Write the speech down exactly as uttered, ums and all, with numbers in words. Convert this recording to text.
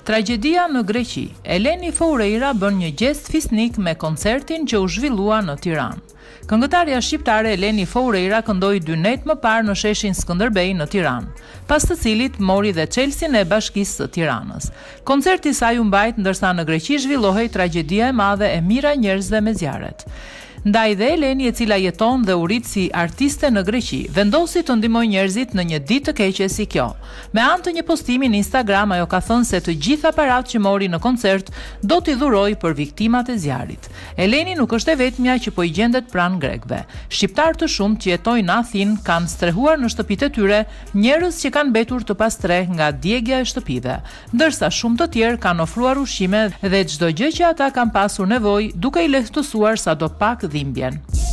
Tragjedia në Greqi. Eleni Foureira bën një gest fisnik me koncertin që u zhvillua në Tiranë. Këngëtarja shqiptare Eleni Foureira këndoi dy net më parë në sheshin Skënderbej në Tiranë, pas të cilit mori dhe Çelsin e Bashkisë së Tiranës. Koncerti i saj u mbajt ndërsa në Greqi zhvillohej tragjedia e madhe e mijëra njerëzve me zjarret. Ndaj dhe Eleni, e cila jeton dhe urit si artiste në Greqi, vendosi të ndihmojë njerëzit në një ditë të keqe si kjo. Me anë të një postimi në Instagram, ajo ka thënë se të gjitha paratë që mori në koncert do t'i dhurojë për viktimat e zjarrit. Eleni nuk është e vetmja që po i gjendet pranë grekëve. Shqiptar të shumtë që jetojnë në Athinë kanë strehuar në shtëpitë e tyre njerëz që kanë mbetur të pastreh nga djegja e shtëpive, ndërsa shumë të tjerë kanë ofruar ushqime dhe çdo gjë që ata kanë pasur nevojë, duke i lehtësuar sadopak dhimbjen.